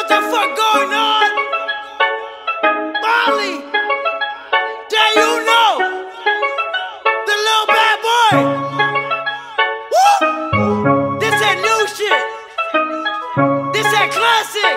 the fuck going on? Molly, there you know, the little bad boy. Woo! This that new shit. This that classic.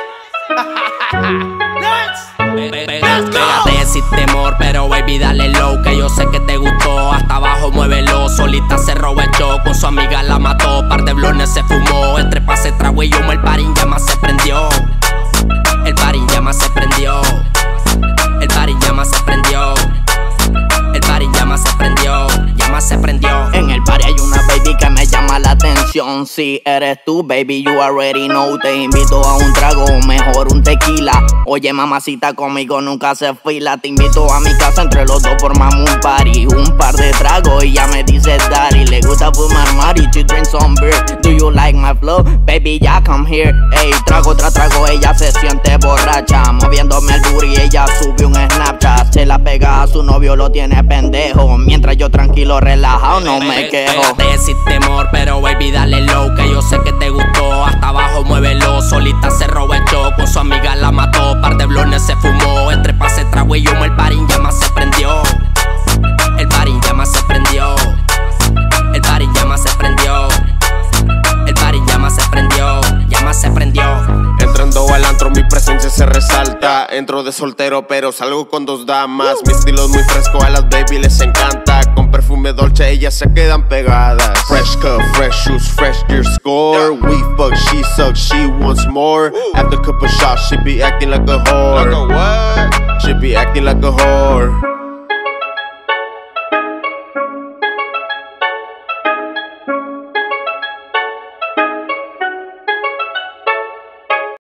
Let's go. Pégate sin temor, pero baby dale low, que yo sé que te gustó. Hasta abajo muévelo, solita se robó el show. Con su amiga la mató, par de blones se fumó. Entre pase, trago y humo, el party en llamas se prendió. El party en llamas se prendió. El party en llamas se prendió. El party en llamas se prendió. Llamas se prendió. En el party hay una baby que me llama la atención. Si eres tú, baby, you already know. Te invito a un trago, o mejor un tequila. Oye, mamacita, conmigo nunca se fila. Te invito a mi casa, entre los dos formamos un party. Un par de tragos y ya me dice daddy. Le gusta fumar mari, to drink some beer. Do you like my flow? Baby, ya come here. Ey, trago tras trago, ella se siente borracha. Moviéndome el booty, ella sube un Snapchat. Se la pega a su novio, lo tiene pendejo. Mientras yo tranquilo, relajado, no me quejo. Pégate sin temor, pero baby dale low, que yo sé que te gustó. Hasta abajo muévelo, solita se robó el show. Con su amiga la mató, par de blones se fumó. Entre pase, trago y humo, el party en llamas se prendió. El party en llamas se prendió. El party en llamas se prendió. El party en llamas se prendió. Llamas se prendió. Entrando al antro mi presencia se resalta. Entro de soltero pero salgo con dos damas. Mi estilo es muy fresco, a las baby les encanta. Con perfume dolce ellas se quedan pegadas. Fresh cut, fresh shoes, fresh gear score. We fuck, she sucks, she wants more. After couple shots she be acting like a whore. She be acting like a whore.